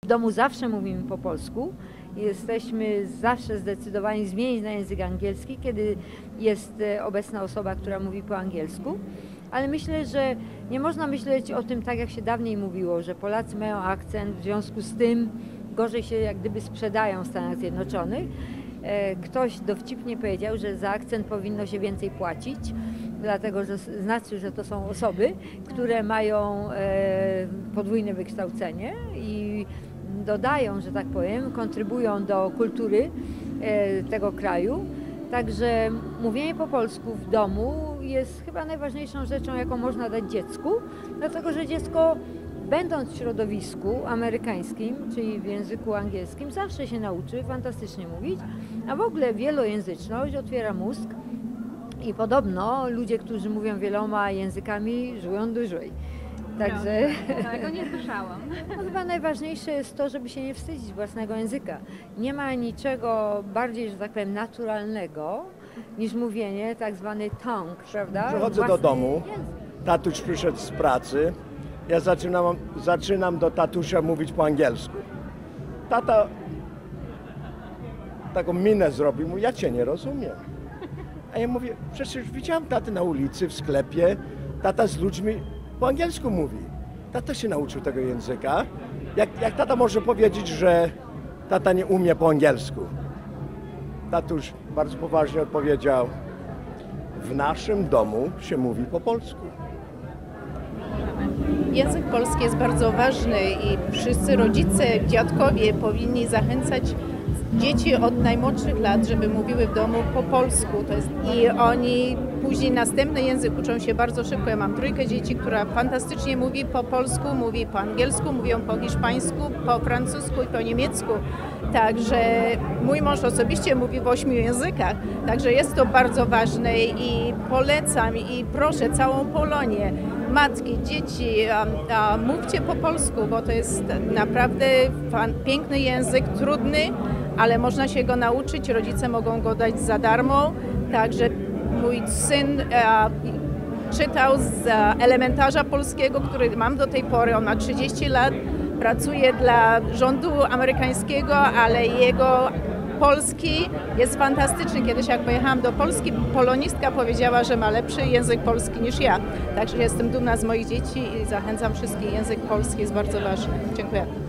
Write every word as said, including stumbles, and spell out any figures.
W domu zawsze mówimy po polsku. Jesteśmy zawsze zdecydowani zmienić na język angielski, kiedy jest obecna osoba, która mówi po angielsku. Ale myślę, że nie można myśleć o tym tak, jak się dawniej mówiło, że Polacy mają akcent, w związku z tym gorzej się jak gdyby sprzedają w Stanach Zjednoczonych. Ktoś dowcipnie powiedział, że za akcent powinno się więcej płacić, dlatego że znaczy, że to są osoby, które mają podwójne wykształcenie i dodają, że tak powiem, kontrybują do kultury tego kraju. Także mówienie po polsku w domu jest chyba najważniejszą rzeczą, jaką można dać dziecku, dlatego że dziecko, będąc w środowisku amerykańskim, czyli w języku angielskim, zawsze się nauczy fantastycznie mówić, a w ogóle wielojęzyczność otwiera mózg i podobno ludzie, którzy mówią wieloma językami, żyją dłużej. Także tego nie słyszałam. No, chyba najważniejsze jest to, żeby się nie wstydzić własnego języka. Nie ma niczego bardziej, że tak powiem, naturalnego niż mówienie tak zwany tongue, prawda? Przychodzę Własny do domu, język. tatuś przyszedł z pracy, ja zaczynam, zaczynam do tatusia mówić po angielsku. Tata taką minę zrobił, mówi, ja cię nie rozumiem. A ja mówię, przecież widziałam tatę na ulicy, w sklepie, tata z ludźmi po angielsku mówi. Tata się nauczył tego języka. Jak, jak tata może powiedzieć, że tata nie umie po angielsku? Tatuś bardzo poważnie odpowiedział, w naszym domu się mówi po polsku. Język polski jest bardzo ważny i wszyscy rodzice, dziadkowie powinni zachęcać dzieci od najmłodszych lat, żeby mówiły w domu po polsku. To jest, i oni później następny język uczą się bardzo szybko. Ja mam trójkę dzieci, która fantastycznie mówi po polsku, mówi po angielsku, mówią po hiszpańsku, po francusku i po niemiecku. Także mój mąż osobiście mówi w ośmiu językach, także jest to bardzo ważne i polecam i proszę całą Polonię, matki, dzieci, a, a mówcie po polsku, bo to jest naprawdę fan, piękny język, trudny, ale można się go nauczyć, rodzice mogą go dać za darmo, także mój syn a, czytał z elementarza polskiego, który mam do tej pory, on ma trzydzieści lat, pracuje dla rządu amerykańskiego, ale jego polski jest fantastyczny. Kiedyś jak pojechałam do Polski, polonistka powiedziała, że ma lepszy język polski niż ja. Także jestem dumna z moich dzieci i zachęcam wszystkich, język polski jest bardzo ważny. Dziękuję.